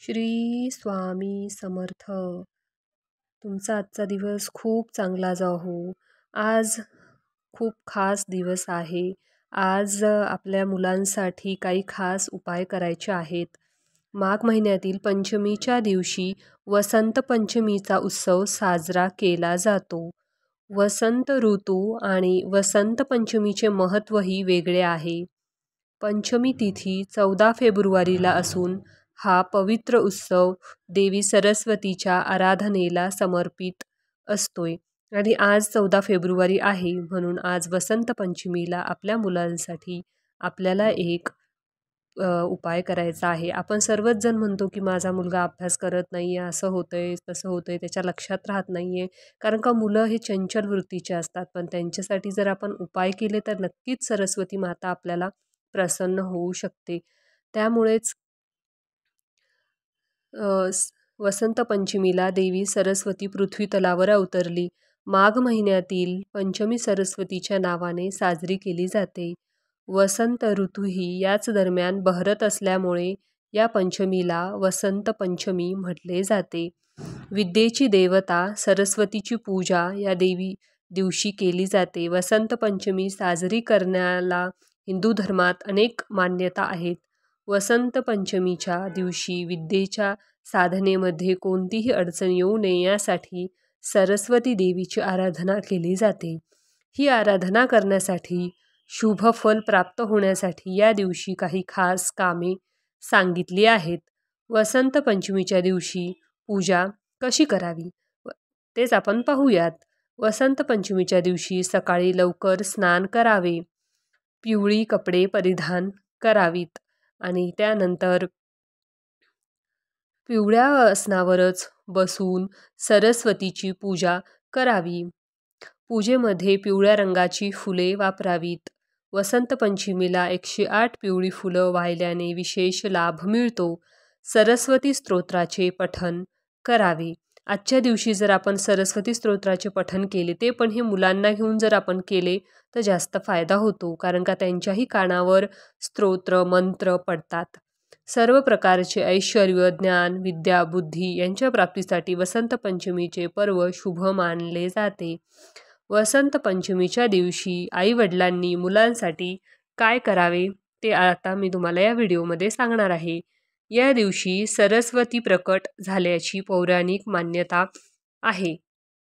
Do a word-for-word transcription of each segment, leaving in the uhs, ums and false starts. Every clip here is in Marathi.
श्री स्वामी समर्थ. तुमचा आजचा दिवस खूप चांगला जावो. आज खूप खास दिवस आहे. आज आपल्या मुलांसाठी काही खास उपाय करायचे आहेत. माघ महिन्यातील पंचमीच्या दिवशी वसंत पंचमीचा उत्सव साजरा केला जातो. वसंत ऋतू आणि वसंत पंचमीचे महत्त्वही वेगळे आहे. पंचमी तिथी चौदा फेब्रुवारीला असून हा पवित्र उत्सव देवी सरस्वतीच्या आराधनेला समर्पित असतोय. आणि आज चौदा फेब्रुवारी आहे, म्हणून आज वसंत पंचमीला आपल्या मुलांसाठी आपल्याला एक उपाय करायचा आहे. आपण सर्वच जण म्हणतो की माझा मुलगा अभ्यास करत नाही आहे, असं होतंय तसं होतंय, त्याच्या लक्षात राहत नाही आहे. कारण का मुलं हे चंचल वृत्तीचे असतात, पण त्यांच्यासाठी जर आपण उपाय केले तर नक्कीच सरस्वती माता आपल्याला प्रसन्न होऊ शकते. त्यामुळेच वसंत पंचमीला देवी सरस्वती पृथ्वी तलावर अवतरली. माघ महिन्यातील पंचमी सरस्वतीच्या नावाने साजरी केली जाते. वसंत ऋतूही याच दरम्यान बहरत असल्यामुळे या पंचमीला वसंत पंचमी म्हटले जाते. विद्येची देवता सरस्वतीची पूजा या देवी दिवशी केली जाते. वसंत पंचमी साजरी करण्याला हिंदू धर्मात अनेक मान्यता आहेत. वसंत पंचमीच्या दिवशी विद्येच्या साधनेमध्ये कोणतीही अडचण येऊ नये यासाठी सरस्वती देवीची आराधना केली जाते. ही आराधना करण्यासाठी शुभ फल प्राप्त होण्यासाठी या दिवशी काही खास कामे सांगितली आहेत. वसंत पंचमीच्या दिवशी पूजा कशी करावी तेच आपण पाहूयात. वसंत पंचमीच्या दिवशी सकाळी लवकर स्नान करावे, पिवळी कपडे परिधान करावीत आणि त्यानंतर पिवळ्या आसनावरच बसून सरस्वतीची पूजा करावी. पूजेमध्ये पिवळ्या रंगाची फुले वापरावीत. वसंत पंचमीला एकशे आठ पिवळी फुलं वाहिल्याने विशेष लाभ मिळतो. सरस्वती स्तोत्राचे पठण करावे. आजच्या दिवशी जर आपण सरस्वती स्तोत्राचे पठण केले, ते पण हे मुलांना घेऊन जर आपण केले तर जास्त फायदा होतो, कारण का त्यांच्याही कानावर स्तोत्र मंत्र पडतात. सर्व प्रकारचे ऐश्वर्य, ज्ञान, विद्या, बुद्धी यांच्या प्राप्तीसाठी वसंत पंचमीचे पर्व शुभ मानले जाते. वसंत पंचमीच्या दिवशी आईवडिलांनी मुलांसाठी काय करावे ते आता मी तुम्हाला या व्हिडिओमध्ये सांगणार आहे. या दिवशी सरस्वती प्रकट झाल्याची पौराणिक मान्यता आहे.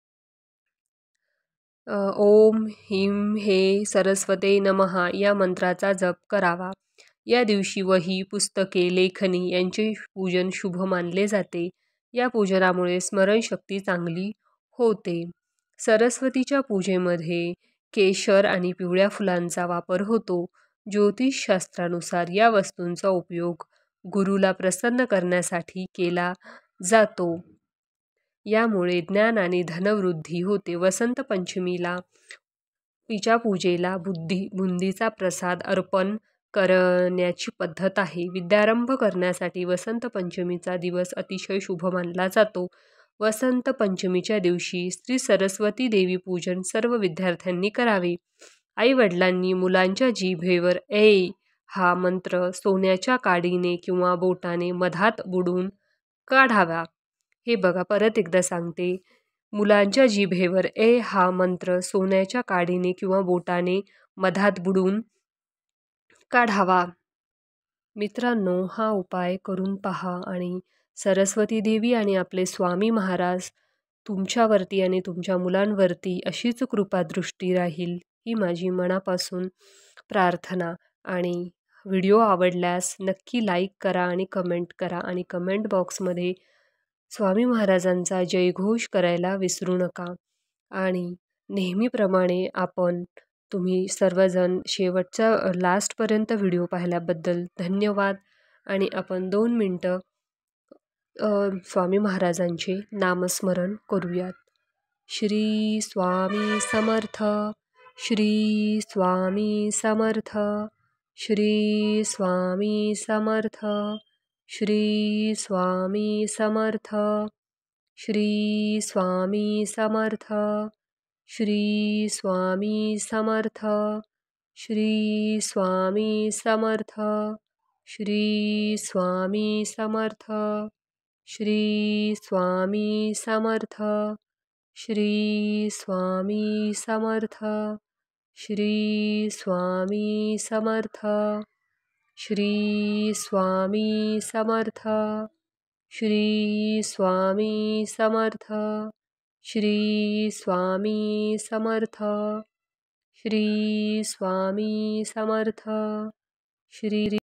ओम ह्रीं हे सरस्वते नमः या मंत्राचा जप करावा. या दिवशी वही, पुस्तके, लेखनी यांचे पूजन शुभ मानले जाते. या पूजनामुळे स्मरणशक्ती चांगली होते. सरस्वतीच्या पूजेमध्ये केशर आणि पिवळ्या फुलांचा वापर होतो. ज्योतिषशास्त्रानुसार या वस्तूंचा उपयोग गुरुला प्रसन्न करण्यासाठी केला जातो. यामुळे ज्ञान आणि धनवृद्धी होते. वसंत पंचमीला तिच्या पूजेला बुद्धी बुंदीचा प्रसाद अर्पण करण्याची पद्धत आहे. विद्यारंभ करण्यासाठी वसंत पंचमीचा दिवस अतिशय शुभ मानला जातो. वसंत पंचमीच्या दिवशी श्री सरस्वती देवी पूजन सर्व विद्यार्थ्यांनी करावे. आई वडिलांनी मुलांच्या जिभेवर ऐ हा मंत्र सोन्याच्या काडीने किंवा बोटाने मधात बुडून काढावा. हे बघा, परत एकदा सांगते. मुलांच्या जिभेवर ऐ हा मंत्र सोन्याच्या काडीने किंवा बोटाने मधात बुडून काढावा. मित्रांनो, हा उपाय करून पहा आणि सरस्वती देवी आणि आपले स्वामी महाराज तुमच्यावरती आणि तुमच्या मुलांवरती अशीच कृपादृष्टी राहील, ही माझी मनापासून प्रार्थना. आणि व्हिडिओ आवडल्यास नक्की लाईक करा आणि कमेंट करा आणि कमेंट बॉक्समध्ये स्वामी महाराजांचा जयघोष करायला विसरू नका. आणि नेहमीप्रमाणे आपण तुम्ही सर्वजण शेवटच्या लास्टपर्यंत व्हिडिओ पाहिल्याबद्दल धन्यवाद. आणि आपण दोन मिनटं स्वामी महाराजांचे नामस्मरण करूयात. श्री स्वामी समर्थ, श्री स्वामी समर्थ, श्री स्वामी समर्थ, श्री स्वामी समर्थ, श्री स्वामी समर्थ, श्री स्वामी समर्थ, श्री स्वामी समर्थ, श्री स्वामी समर्थ, श्री स्वामी समर्थ. श्री स्वामी समर्थ. श्री स्वामी समर्थ. श्री स्वामी समर्थ. श्री स्वामी समर्थ. श्री स्वामी समर्थ. श्री स्वामी समर्थ. श्री